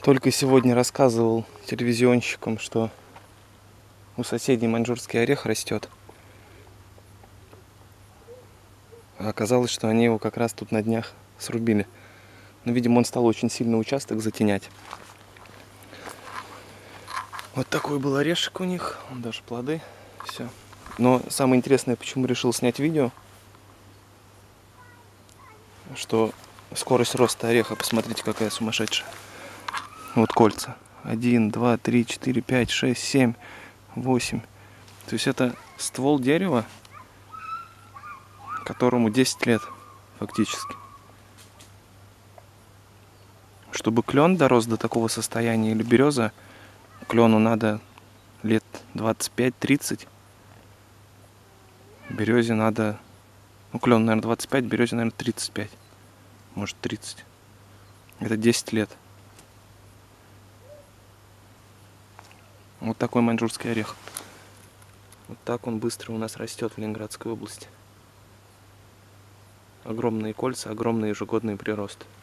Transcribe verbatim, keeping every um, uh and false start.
Только сегодня рассказывал телевизионщикам, что у соседей маньчжурский орех растет. А оказалось, что они его как раз тут на днях срубили. Но, видимо, он стал очень сильно участок затенять. Вот такой был орешек у них. Он даже плоды. Все. Но самое интересное, почему решил снять видео, что скорость роста ореха, посмотрите, какая сумасшедшая. Вот кольца. Один, два, три, четыре, пять, шесть, семь, восемь. То есть это ствол дерева, которому десять лет фактически. Чтобы клен дорос до такого состояния, или береза, клену надо лет двадцать пять тридцать. Березе надо, ну клен, наверное, двадцать пять, березе, наверное, тридцать пять. Может, тридцать. Это десять лет. Вот такой маньчжурский орех. Вот так он быстро у нас растет в Ленинградской области. Огромные кольца, огромные ежегодные приросты.